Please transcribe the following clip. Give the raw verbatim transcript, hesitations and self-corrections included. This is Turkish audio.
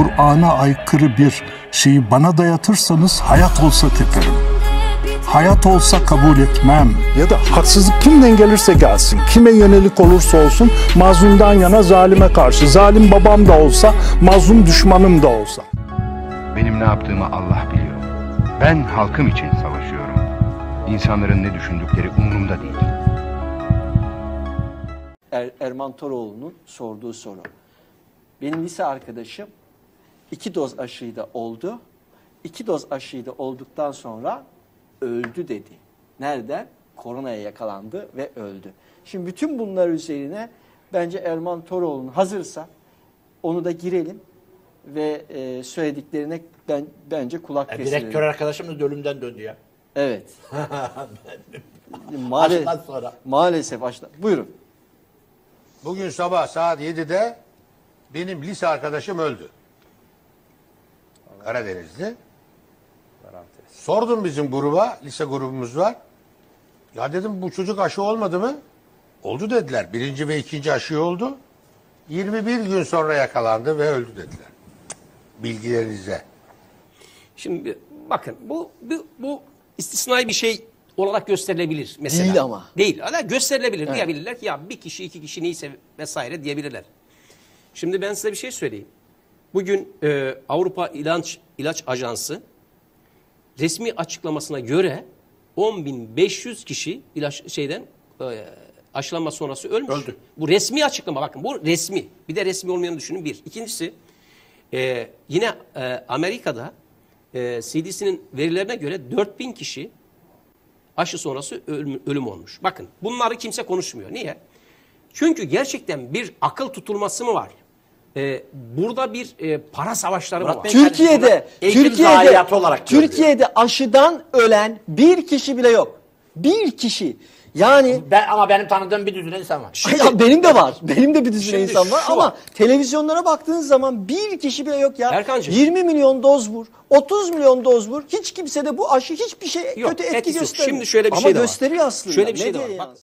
Kur'an'a aykırı bir şeyi bana dayatırsanız hayat olsa teperim. Hayat olsa kabul etmem. Ya da haksızlık kimden gelirse gelsin, kime yönelik olursa olsun mazlumdan yana zalime karşı. Zalim babam da olsa, mazlum düşmanım da olsa. Benim ne yaptığımı Allah biliyor. Ben halkım için savaşıyorum. İnsanların ne düşündükleri umurumda değil. Er, Erman Toroğlu'nun sorduğu soru. Benim lise arkadaşım iki doz aşıyı da oldu. İki doz aşıyı da olduktan sonra öldü dedi. Nereden? Koronaya yakalandı ve öldü. Şimdi bütün bunlar üzerine bence Erman Toroğlu'nun hazırsa onu da girelim ve e, söylediklerine ben bence kulak E, kesilelim. direktör arkadaşımız da ölümden döndü ya. Evet. Maale Aşıdan sonra. Maalesef aşıdan. Buyurun. Bugün sabah saat yedide benim lise arkadaşım öldü. Karadenizli. Sordum bizim gruba, lise grubumuz var. Ya dedim bu çocuk aşı olmadı mı? Oldu dediler. Birinci ve ikinci aşı oldu. yirmi bir gün sonra yakalandı ve öldü dediler. Bilgilerinize. Şimdi bakın bu bu, bu istisnai bir şey olarak gösterilebilir mesela. Değil ama. Değil. Hala gösterilebilir. Evet. Diyebilirler ki ya bir kişi iki kişi neyse vesaire diyebilirler. Şimdi ben size bir şey söyleyeyim. Bugün e, Avrupa İlaç, İlaç Ajansı resmi açıklamasına göre on bin beş yüz kişi ilaç şeyden e, aşılanma sonrası ölmüş. Öldü. Bu resmi açıklama, bakın bu resmi. Bir de resmi olmayanı düşünün bir. İkincisi e, yine e, Amerika'da e, C D C'nin verilerine göre dört bin kişi aşı sonrası ölüm, ölüm olmuş. Bakın bunları kimse konuşmuyor. Niye? Çünkü gerçekten bir akıl tutulması mı var? Ee, burada bir e, para savaşları mı Murat var? Bey, Türkiye'de eğitim Türkiye'de zayiatı olarak görülüyor. Türkiye'de aşıdan ölen bir kişi bile yok. Bir kişi. Yani Ben, ama benim tanıdığım bir düzine insan var. Ay ya benim de var. Benim de bir düzine Şimdi insan var şu ama var. televizyonlara baktığınız zaman bir kişi bile yok ya. Erkancığım. yirmi milyon doz vur, otuz milyon doz vur. Hiç kimse de bu aşı hiçbir şey Yok, kötü etki etkisi yok. göstermiyor. Şimdi şöyle bir ama şey de var. gösteriyor aslında. Şöyle bir şey de Medya var. Bak- yansıtıyor.